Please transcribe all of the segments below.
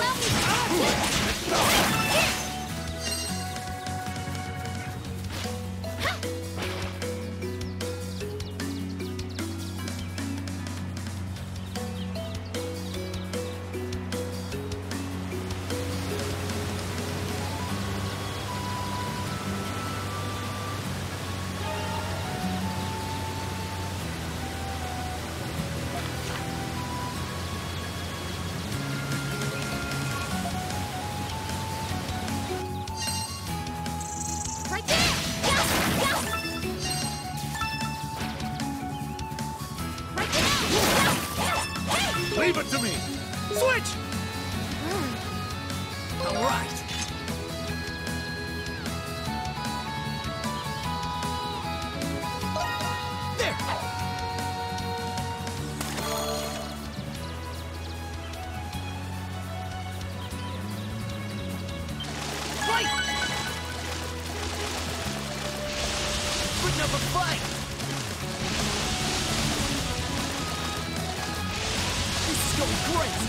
Leave it to me! Switch! All right. There! Fight! Good number fight! This is going great!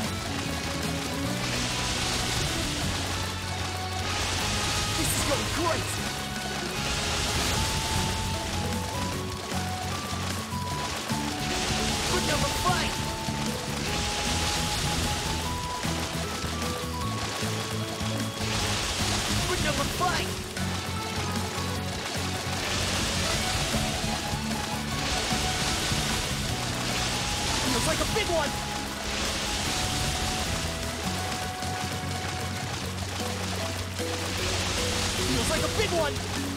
This is going great! Good number fight! Good number fight! Feels like a big one! Feels like a big one!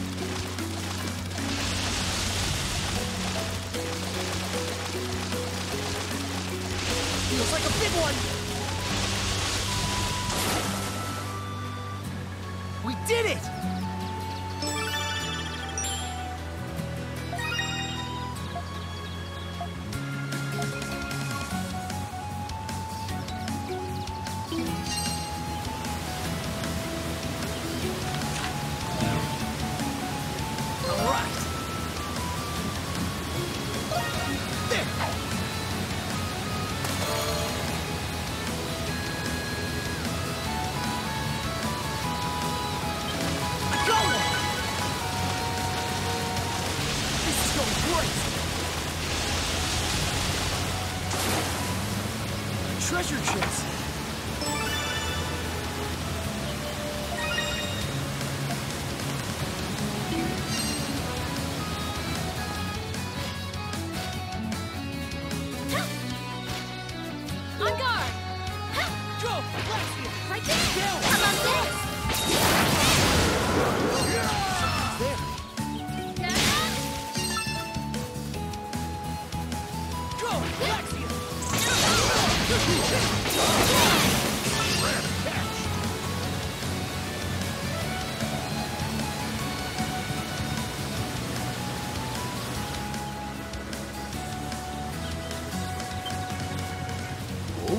Feels like a big one! We did it! All right. There. I got one. This is going great. Treasure chest. On guard! Go! Blast it! Right there! Down. How about this? There. Go! Blast it! Rare catch. Oh?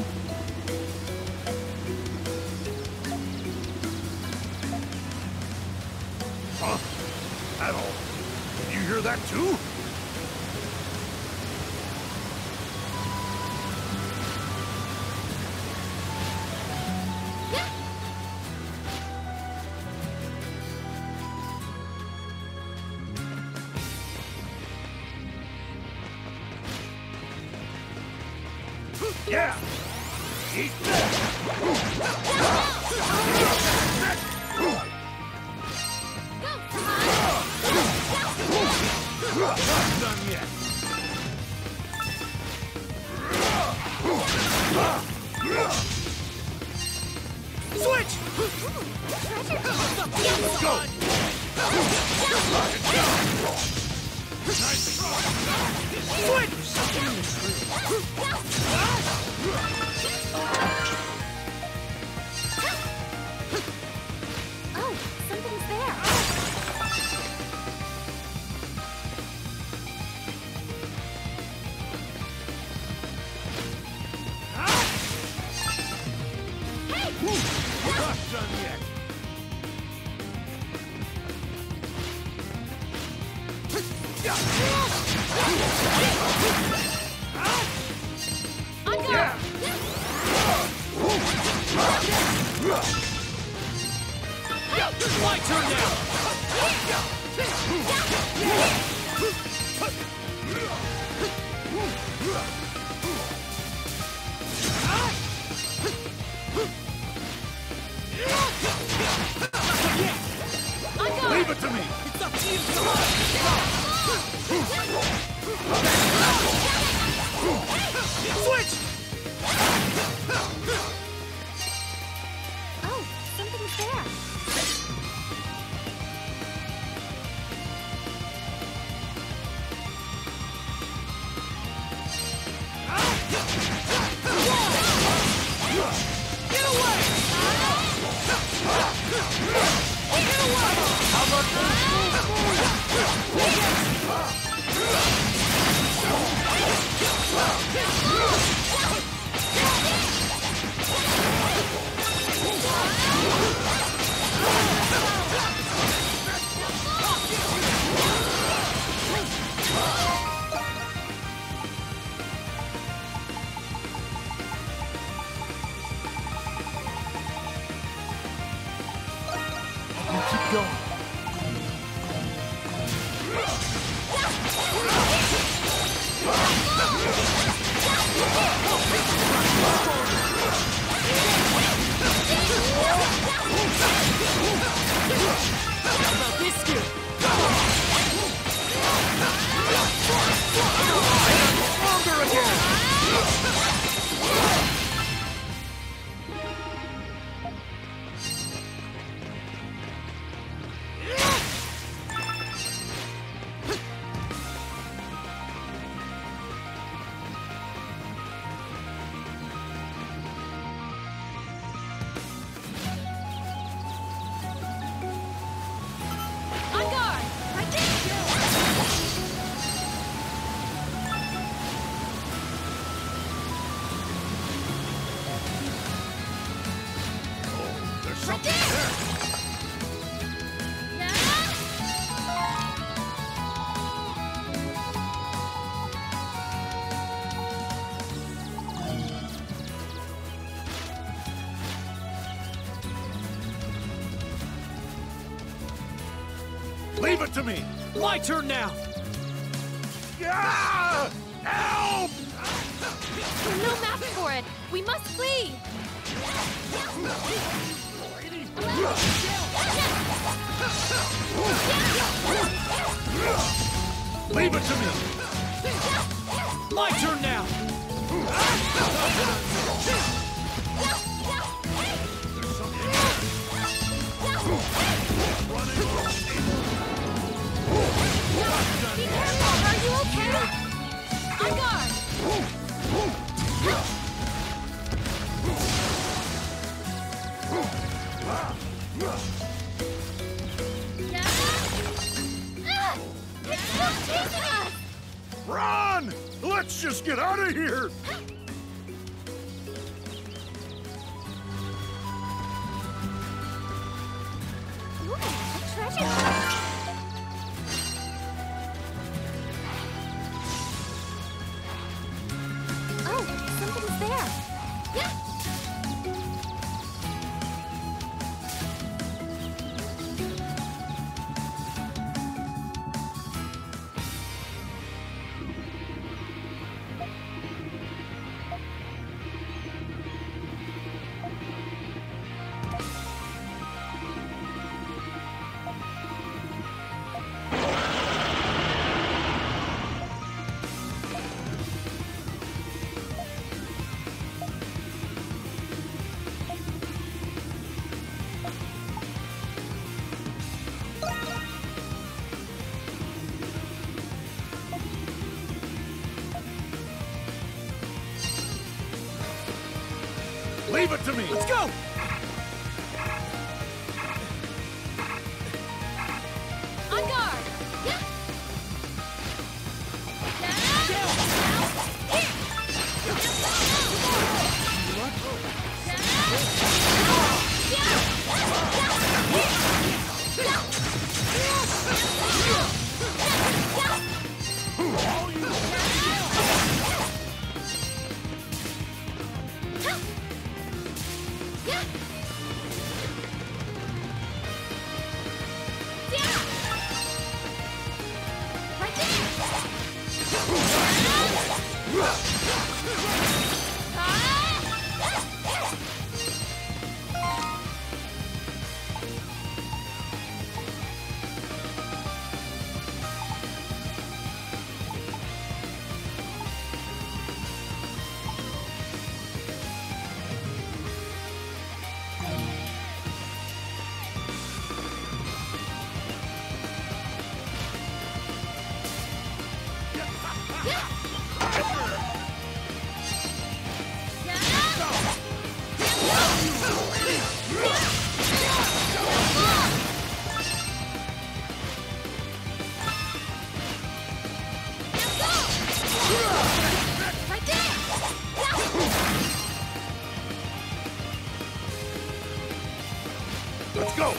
Huh? Adol, did you hear that too? Yeah. Yeah! Eat that! Not done yet! Switch! Let's go! Nice try! Switch! Oh, something's there. Hey! Not done yet! On guard! Yeah. My turn now! Leave it to me! It's up to you! Switch! Oh, something's there. Get away! Get away! How about Keep going. How about this skill? Stronger again! On guard! Right there! There's something there. Leave it to me! My turn now! Ah! Help! No map for it! We must flee! Leave it to me! My turn now! Be careful! Are you okay? On guard! It's still chasing us! Run! Let's just get out of here! Ooh, a treasure chest! Oh, something's there! Yeah! Leave it to me! Let's go! On guard! Yeah! Yeah! Let's go!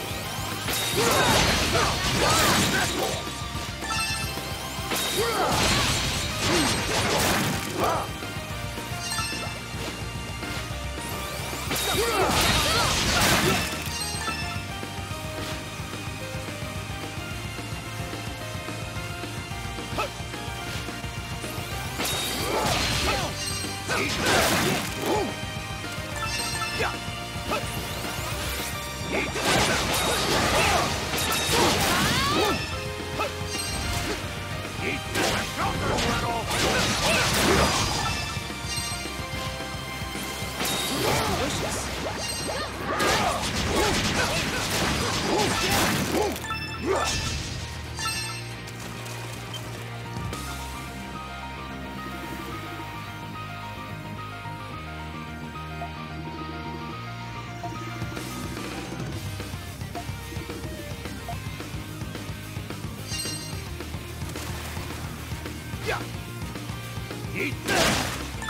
Eat that!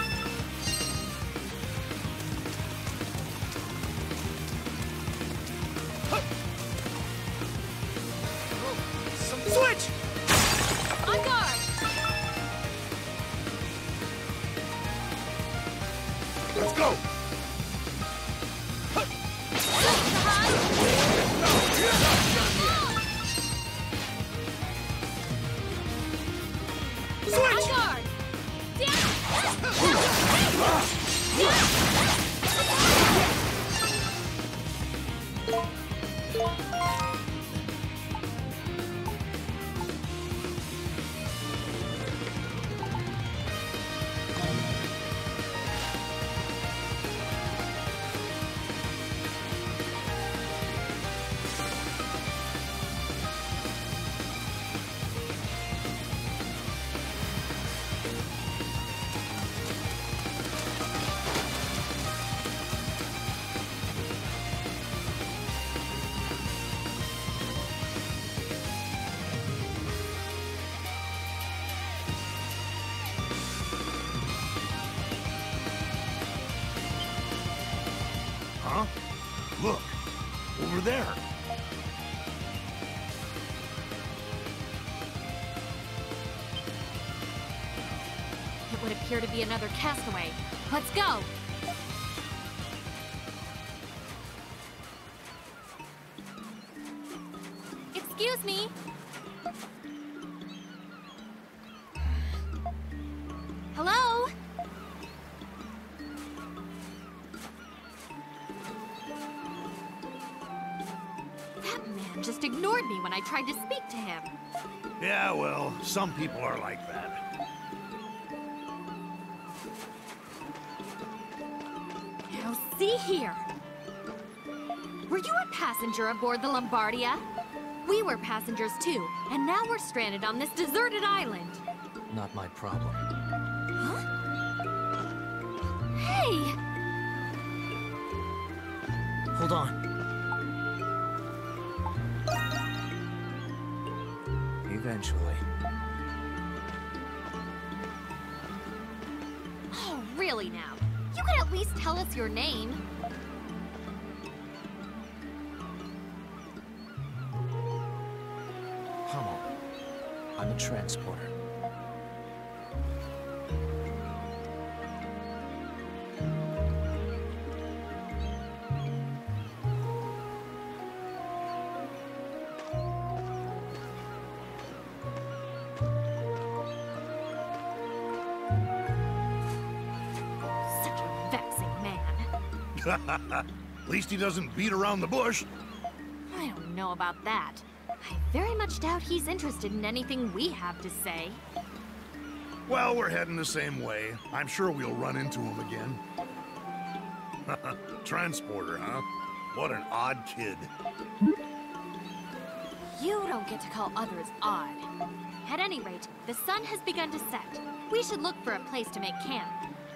Switch! On guard! Let's go! On guard! Huh? Look, over there. It would appear to be another castaway. Let's go! Excuse me! Hello? That man just ignored me when I tried to speak to him. Yeah, well, some people are like that. Now see here. Were you a passenger aboard the Lombardia? We were passengers too, and now we're stranded on this deserted island. Not my problem. Huh? Hey! Hold on. Eventually. Oh, really now? You could at least tell us your name. Hummel. I'm a transporter. At least he doesn't beat around the bush. I don't know about that. I very much doubt he's interested in anything we have to say. Well, we're heading the same way. I'm sure we'll run into him again. Transporter, huh? What an odd kid. You don't get to call others odd. At any rate, the sun has begun to set. We should look for a place to make camp.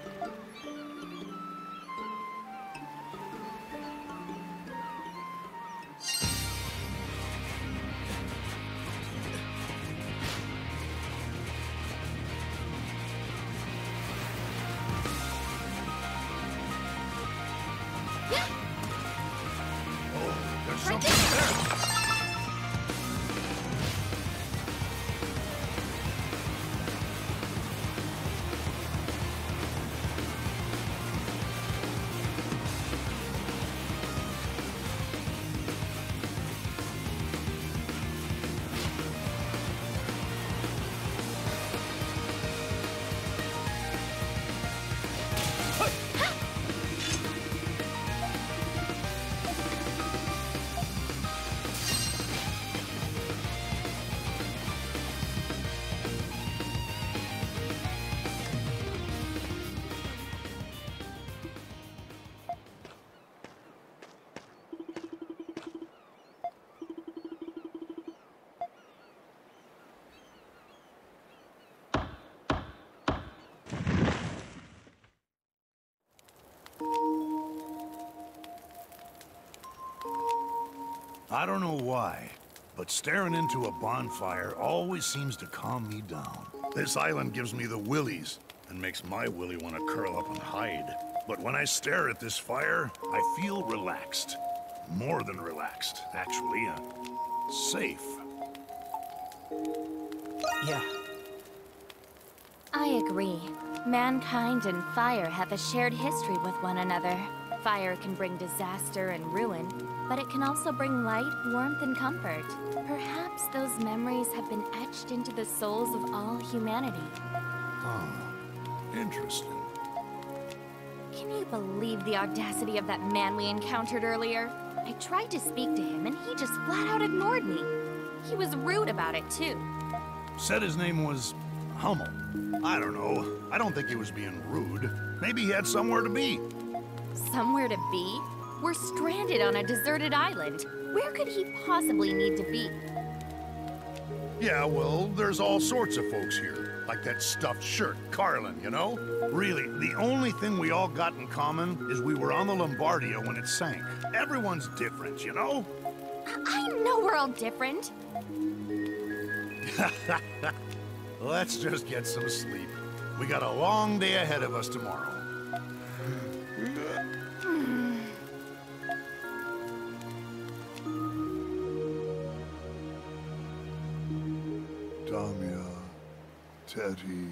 Oh, there's something there. I don't know why, but staring into a bonfire always seems to calm me down. This island gives me the willies and makes my willy want to curl up and hide. But when I stare at this fire, I feel relaxed. More than relaxed, actually. Safe. Yeah. I agree. Mankind and fire have a shared history with one another. Fire can bring disaster and ruin, but it can also bring light, warmth, and comfort. Perhaps those memories have been etched into the souls of all humanity. Huh. Interesting. Can you believe the audacity of that man we encountered earlier? I tried to speak to him and he just flat out ignored me. He was rude about it too. Said his name was Hummel. I don't know. I don't think he was being rude. Maybe he had somewhere to be. Somewhere to be? We're stranded on a deserted island. Where could he possibly need to be? Yeah, well, there's all sorts of folks here. Like that stuffed shirt, Carlin, you know? Really, the only thing we all got in common is we were on the Lombardia when it sank. Everyone's different, you know? I know we're all different. Let's just get some sleep. We got a long day ahead of us tomorrow. Damia, Teddy.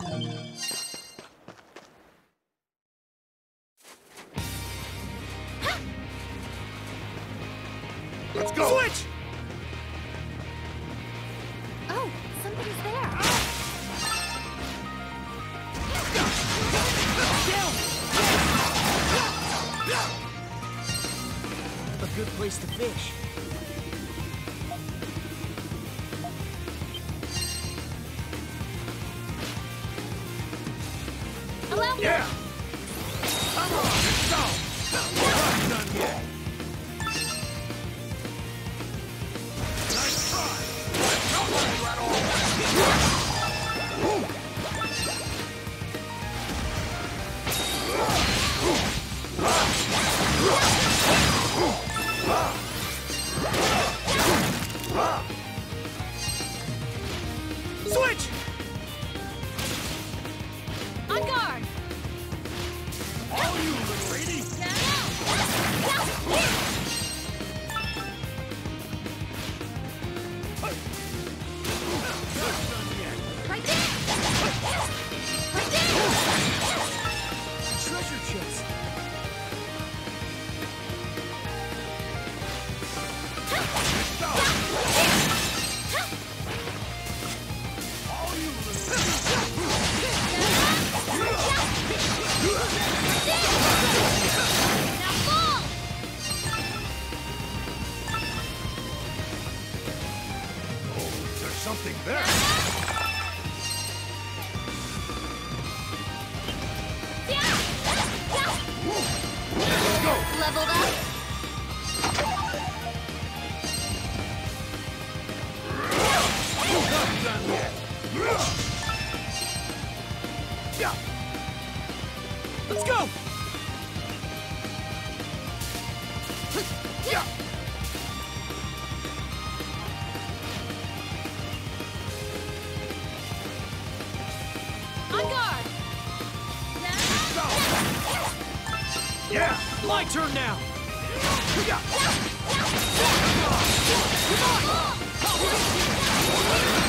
Let's go! Switch! Oh, somebody's there. A good place to fish. Allow me. Yeah! Come on, let's go! We're not done yet! Nice try! Come on, Rattle! Switch! On guard. All you, little lady! Right there. Right there. Treasure chest. All you, little Now fall. There's something there! Let's go! Leveled up. Not done yet! Yeah! Let's go! Yeah! On guard. Yeah! My turn now! Yeah! Come on!